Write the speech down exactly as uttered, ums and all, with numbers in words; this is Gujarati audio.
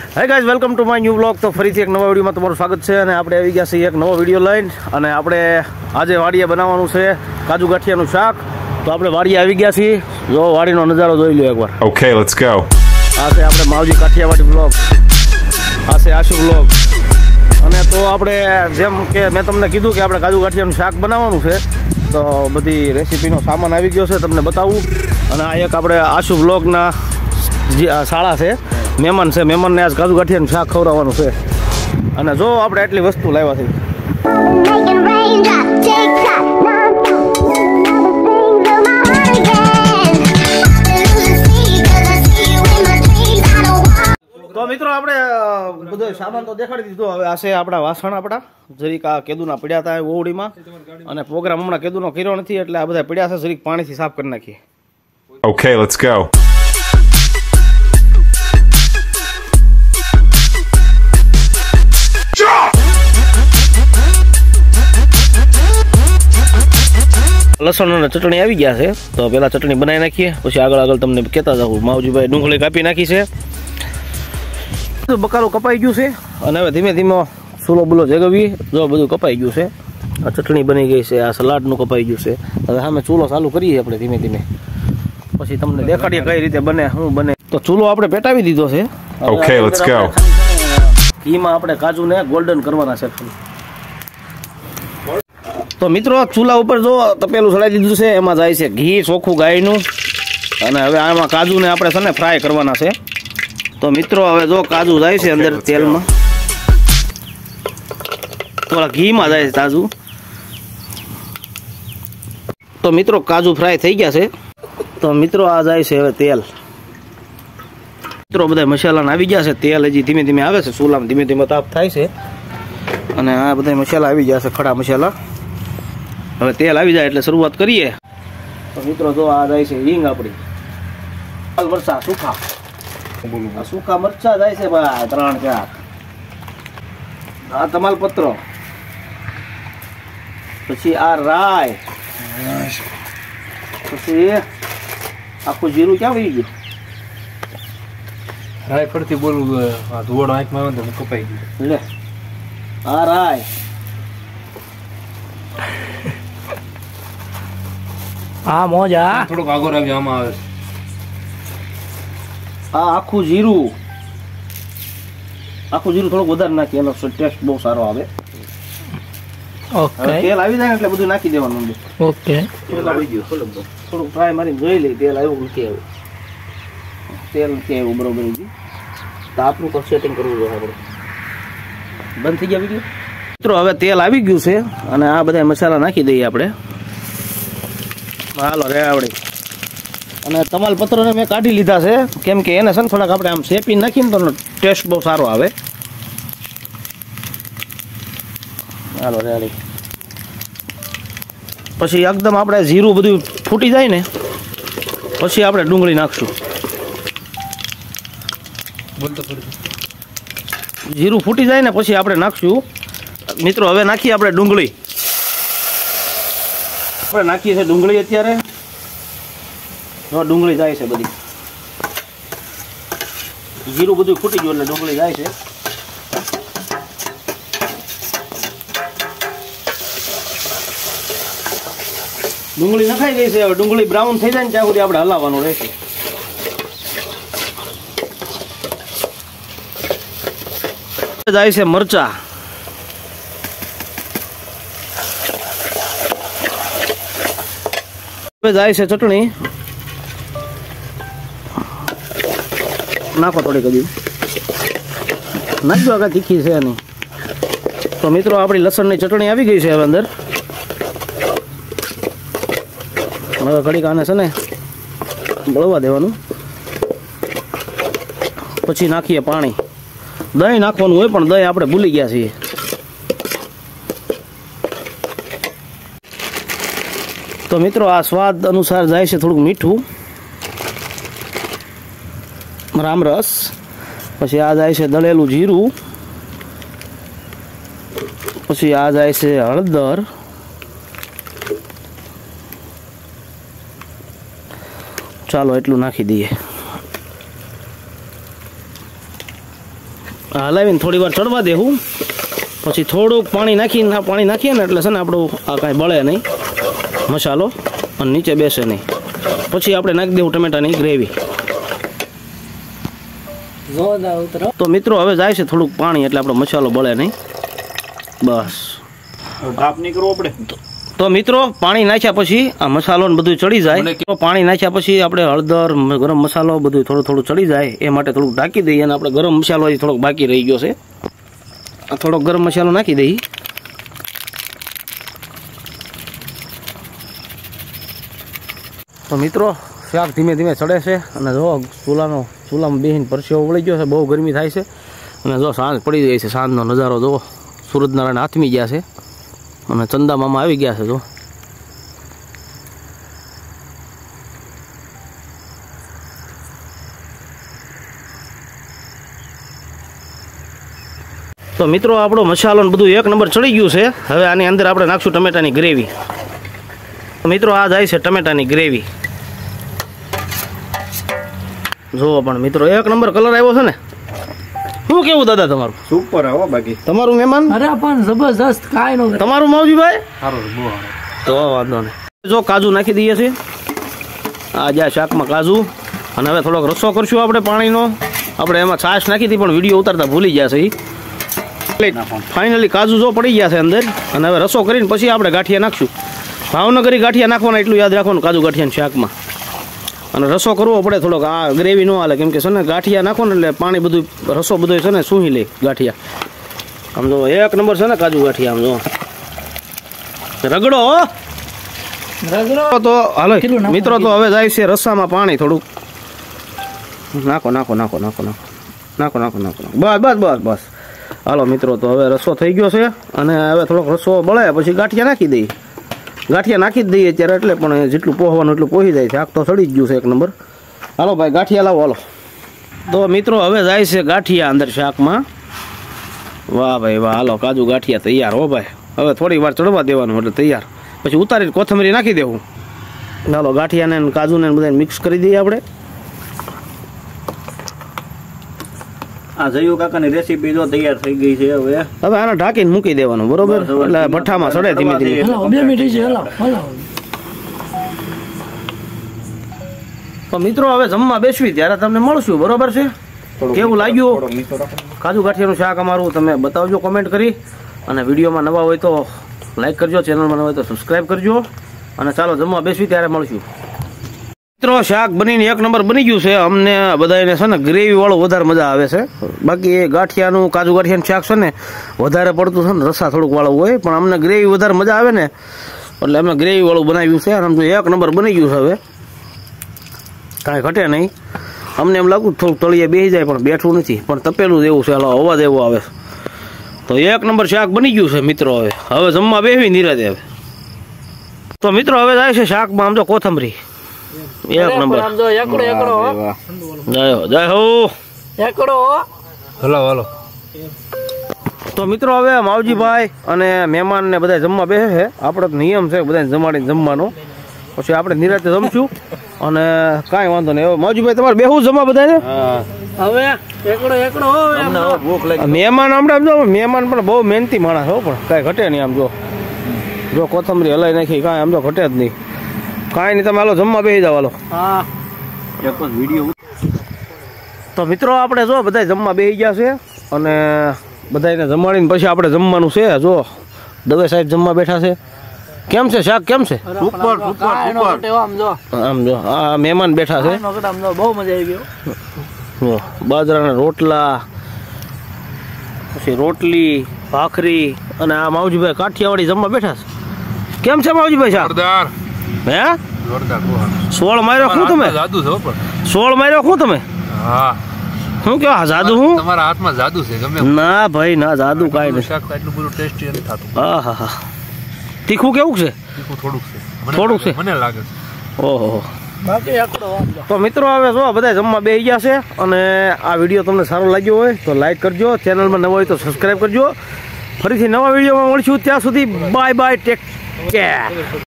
Hi guys, welcome to my new blog. તો ફરીથી એક નવા વિડીયોમાં તમારું સ્વાગત છે. અને આપણે આવી ગયા છીએ એક નવો વિડીયો લઈને. અને આપણે આજે વાડીએ બનાવવાનું છે કાજુ ગાંઠિયાનું શાક. તો આપણે વાડીએ આવી ગયા છીએ. જો વાડીનો નજારો જોઈ લો એકવાર. Okay, let's go. આ છે આપણે માવજી કાઠિયાવાડી બ્લોગ, આ છે આશુ બ્લોગ. અને તો આપણે જેમ કે મેં તમને કીધું કે આપણે કાજુ ગાંઠિયાનું શાક બનાવવાનું છે, તો બધી રેસીપીનો સામાન આવી ગયો છે, તમને બતાવું. અને આ એક આપણે આશુ બ્લોગના શાળા છે, મહેમાન છે, મહેમાનને આજ કાજુ ગાંઠિયાનું શાક ખવડાવવાનું છે. અને જો આપણે એટલી વસ્તુ લાવ્યા છે. તો મિત્રો આપણે બધો સામાન તો દેખાડી દીધો. હવે આ છે આપણા વાસણ, આપણા જરીક આ કેદુના પડ્યા હતા ઓવડીમાં, અને પ્રોગ્રામ હમણાં કેદુનો કર્યો નથી એટલે આ બધા પડ્યા છે, જરીક પાણીથી સાફ કરી નાખીએ. Okay, let's go. લસણ અને ચટણી આવી ગયા છે, તો પેલા ચટણી બનાવી નાખીએ, પછી આગળ આગળ તમને કહેતા જાઉં. માવજીભાઈ ડુંગળી કાપી નાખી છે, બકાલું કપાઈ ગયું છે. અને હવે ધીમે ધીમે સુલો બુલો જગવી, જો બધું કપાઈ ગયું છે. આ ચટણી બની ગઈ છે, આ સલાડનું કપાઈ ગયું છે. હવે સામે ચૂલો ચાલુ કરીએ આપણે ધીમે ધીમે, પછી તમને દેખાડીએ કઈ રીતે બને, શું બને. તો ચૂલો આપણે પેટાવી દીધો છે. Okay, let's go. ઘીમાં આપણે કાજુને ગોલ્ડન કરવાના છે. તો મિત્રો ચૂલા ઉપર જો તપેલું ચડાવી દીધું છે, એમાં જાય છે ઘી ચોખ્ખું ગાયનું. અને હવે આમાં કાજુને આપણે છે ને ફ્રાય કરવાના છે. તો મિત્રો હવે જો કાજુ જાય છે અંદર તેલમાં, થોડા ઘીમાં જાય છે તાજુ. તો મિત્રો કાજુ ફ્રાય થઈ ગયા છે. તો મિત્રો આ જાય છે હવે તેલ. મિત્રો બધા મસાલા આવી ગયા છે, તેલ હજી ધીમે ધીમે આવે છે, ચૂલામાં ધીમે ધીમે તાપ થાય છે. અને આ બધા મસાલા આવી ગયા છે, ખડા મસાલા. હવે તેલ આવી જાય એટલે શરૂઆત કરીએ. તો મિત્રો જો આ જાય છે હિંગ આપણી, લાલ મરચા સૂખા, આ સૂકા મરચા જાય છે ભાઈ ત્રણ ચાર. આ તમાલપત્રો, પછી આ રાય, પછી આખું જીરું ક્યાં વહી ગયું? રાય ફરતી બોલું ધોવાડો આંખમાં આવે તો કપાઈ ગયું. લે આ રાય, હા મોજ. આ થોડોક આગળ આવ્યો આમાં આવે. આ આખું જીરું, આખું જીરું થોડુંક વધારે નાખીએ, એનો ટેસ્ટ બહુ સારો આવે. ઓકે, તેલ આવી જાય એટલે બધું નાખી દેવાનું. ઓકે, થોડુંક ટ્રાય મારીને જોઈ લઈ તેલ આવ્યું નથી આવ્યું, તેલ નથી આવ્યું બરોબર. તો આપણું તો સેટિંગ કરવું જોઈએ આપણે. બંધ થઈ ગયા વિડીયો. મિત્રો હવે તેલ આવી ગયું છે, અને આ બધા મસાલા નાખી દઈએ આપણે. હાલો રે આવડે. અને તમાલપત્રોને મેં કાઢી લીધા છે, કેમ કે એને છે ને થોડાક આપણે આમ શેપી નાખીને તો ટેસ્ટ બહુ સારો આવે. હાલો રેડી. પછી એકદમ આપણે જીરું બધું ફૂટી જાય ને પછી આપણે ડુંગળી નાખશું. જીરું ફૂટી જાય ને પછી આપણે નાખશું. મિત્રો હવે નાખીએ આપણે ડુંગળી. આપણે નાખીએ છીએ ડુંગળી અત્યારે. જો ડુંગળી જાય છે બધી, જીરું બધું ફૂટી ગયું એટલે ડુંગળી જાય છે. ડુંગળી નખાઈ ગઈ છે. હવે ડુંગળી બ્રાઉન થઈ જાય ને ત્યાં સુધી આપણે હલાવવાનું રહેશે. જાય છે મરચા, જાય છે ચટણી. નાખો થોડી કદી નાખજો, આગળ તીખી છે નહીં. તો મિત્રો આપણી લસણની ચટણી આવી ગઈ છે હવે અંદર. હવે ઘડીક આને છે ને બળવા દેવાનું. પછી નાખીએ પાણી. દહીં નાખવાનું હોય પણ દહીં આપણે ભૂલી ગયા છીએ. તો મિત્રો આ સ્વાદ અનુસાર જાય છે થોડુંક મીઠું, રામરસ. પછી આ જાય છે દળેલું જીરું. પછી આ જાય છે હળદર. ચાલો એટલું નાખી દઈએ. હલાવીને થોડી વાર ચડવા દેવું, પછી થોડુંક પાણી નાખીને પાણી નાખીએ ને એટલે છે ને આપણું આ કાંઈ બળે નહીં મસાલો અને નીચે બેસે નહીં. પછી આપણે નાખી દેવું ટમેટાની ગ્રેવી. તો મિત્રો હવે જાય છે થોડુંક પાણી એટલે આપણો મસાલો બળે નહીં. બસ ભાપ નહીં કરવો પડે. તો મિત્રો પાણી નાખ્યા પછી આ મસાલો ને બધું ચડી જાય. તો પાણી નાખ્યા પછી આપણે હળદર ગરમ મસાલો બધું થોડું થોડું ચડી જાય એ માટે થોડુંક ઢાંકી દઈએ. અને આપણે ગરમ મસાલો હજી થોડોક બાકી રહી ગયો છે, આ થોડોક ગરમ મસાલો નાખી દઈએ. તો મિત્રો શાક ધીમે ધીમે ચડે છે અને જો ચૂલાનો ચૂલામાં બેહીને પરસેવો વળી ગયો છે, બહુ ગરમી થાય છે. અને જો સાંજ પડી જાય છે, સાંજનો નજારો જો સૂરજનારાયણ હાથમી ગયા છે અને ચંદા મામા આવી ગયા છે. જો તો મિત્રો આપણો મસાલો ને બધું એક નંબર ચડી ગયું છે. હવે આની અંદર આપણે નાખશું ટમેટાની ગ્રેવી. તો મિત્રો આ જાય છે ટમેટાની ગ્રેવી. જો પણ મિત્રો એક નંબર કલર આવ્યો છે ને. શું કેવું દાદા તમારું? સુપર હો. બાકી તમારું મહેમાન? અરે પણ જબરજસ્ત કાઈ નો. તમારું માવજીભાઈ? સારું બહુ સારું. તો વાંધો નહીં. જો કાજુ નાખી દઈએ છીએ આ જ્યાં શાકમાં કાજુ. અને હવે થોડોક રસો કરશું આપણે પાણીનો. આપણે એમાં છાશ નાખી હતી પણ વિડીયો ઉતારતા ભૂલી ગયા છે. ફાઇનલી કાજુ જો પડી ગયા છે અંદર. અને હવે રસો કરીને પછી આપણે ગાંઠિયા નાખશું. ભાવનગરી ગાંઠિયા નાખવાના એટલું યાદ રાખવાનું કાજુ ગાંઠિયાના શાકમાં. અને રસો કરવો પડે થોડોક, આ ગ્રેવી ન હાલે કેમ કે છે ને ગાંઠિયા નાખો ને એટલે પાણી બધું રસો બધો છે ને સૂહી લે ગાંઠિયા. આમ જો એક નંબર છે ને કાજુ ગાંઠિયા. આમ જો રગડો તો હાલો મિત્રો. તો હવે જાય છે રસામાં પાણી થોડુંક નાખો નાખો નાખો નાખો નાખો નાખો નાખો નાખો બસ બસ બસ બસ હાલો મિત્રો. તો હવે રસો થઈ ગયો છે અને હવે થોડોક રસો બળે પછી ગાંઠિયા નાખી દઈએ. ગાંઠિયા નાખી જ દઈએ અત્યારે એટલે પણ જેટલું પોહવાનું એટલું પોહી જાય છે. આગ તો સડી જ ગયું છે એક નંબર. હાલો ભાઈ ગાંઠિયા લાવો હાલો. તો મિત્રો હવે જાય છે ગાંઠિયા અંદર શાકમાં. વાહ ભાઈ વાહ. હાલો કાજુ ગાંઠિયા તૈયાર હો ભાઈ. હવે થોડી વાર ચડવા દેવાનું એટલે તૈયાર. પછી ઉતારીને કોથમરી નાખી દેવું. ચાલો ગાંઠિયાને કાજુને બધાને મિક્સ કરી દઈએ આપણે. આ જયુ કાકાની રેસીપી જો તૈયાર થઈ ગઈ છે. હવે હવે આને ઢાંકીને મૂકી દેવાનું બરોબર, એટલે ભઠ્ઠામાં સડે ધીમે ધીમે. હલાવો બે મિનિટ છે. હલાવો હલાવો. તો મિત્રો હવે જમવા બેસવી ત્યારે તમને મળશું બરોબર છે. કેવું લાગ્યું કાજુ ગાંઠિયાનું શાક અમારું તમે બતાવજો કોમેન્ટ કરી. અને વિડીયોમાં નવા હોય તો લાઈક કરજો, ચેનલમાં નવા હોય તો સબસ્ક્રાઈબ કરજો. અને ચાલો જમવા બેસવી ત્યારે મળશું. મિત્રો શાક બનીને એક નંબર બની ગયું છે. અમને બધાને છે ને ગ્રેવી વાળું વધારે મજા આવે છે. બાકી એ ગાંઠિયાનું કાજુ ગાંઠિયાનું શાક છે ને વધારે પડતું છે ને રસા થોડુંક વાળું હોય, પણ અમને ગ્રેવી વધારે મજા આવે ને એટલે અમે ગ્રેવી વાળું બનાવ્યું છે. અને આમ તો એક નંબર બની ગયું છે. હવે કાંઈ ઘટે નહીં. અમને એમ લાગુ થોડુંક તળિયે બેસી જાય પણ બેઠું નથી, પણ તપેલું જ એવું છે. હાલો અવાજ એવો આવે. તો એક નંબર શાક બની ગયું છે મિત્રો. હવે હવે જમવા બેસવી નિરાતે. હવે તો મિત્રો હવે જાય છે શાકમાં આમ તો કોથમરી એક નંબર. આમ જો એકડો એકડો જય હો જય હો એકડો. Hello hello. તો મિત્રો હવે માવજીભાઈ અને મહેમાન ને બધા જમવા બેસે છે. આપણો તો નિયમ છે બધા જમાડીને જમવાનો. પછી આપણે નિરાતે જમશું અને કાંઈ વાંધો નહીં. હવે માવજીભાઈ તમારે બેહું જમવા બધાને. હવે એકડો એકડો. ભૂખ લાગી. મહેમાન આમ આમ જો મહેમાન પણ બહુ મહેનતી માણસ હો, પણ કાંઈ ઘટે નહીં. આમ જો જો કોથમરી હલાઈ નાખી કાંઈ આમ તો ઘટે જ નહીં. કાંઈ નહીં તમે હાલો જમવા બેસી જાવ હાલો. હા એક જ વિડીયો. તો મિત્રો આપણે જો બધા જમવા બેસી ગયા છે અને બધાને જમાડીને પછી આપણે જમવાનું છે. જો દવે સાહેબ જમવા બેઠા છે. કેમ છે શાક કેમ છે? Super super super. આમ જો આમ જો આ મહેમાન બેઠા છે. આનો આમ જો બહુ મજા આવી ગયો. જો બાજરાના રોટલા, પછી રોટલી ભાખરી અને આ માવજીભાઈ કાઠિયાવાડી જમવા બેઠા છે. કેમ છે માવજીભાઈ શાક? જોરદાર હે જોરદાર બહુ સારું. સોળ માર્યો શું તમે? જાદુ છે હો પણ. સોળ માર્યો શું તમે? હા શું કહો જાદુ? હું તમારા હાથમાં જાદુ છે. ગમે ના ભાઈ ના જાદુ કાંઈ નથી. શાક એટલું બધું ટેસ્ટી નથી થતું. હા હા હા. તીખું કેવું છે? તીખું થોડુંક છે. મને થોડુંક લાગે- છે? મને લાગે છે. ઓહો. બાકી એકડો આમ જો. તો મિત્રો હવે જો બધા જમવા બેસી ગયા છે. અને આ વિડીયો તમને સારો લાગ્યો હોય તો લાઈક કરજો, ચેનલમાં નવા હોય તો સબસ્ક્રાઈબ કરજો. ફરીથી નવા વિડીયોમાં મળીશું. ત્યાં સુધી બાય બાય, ટેક કેર.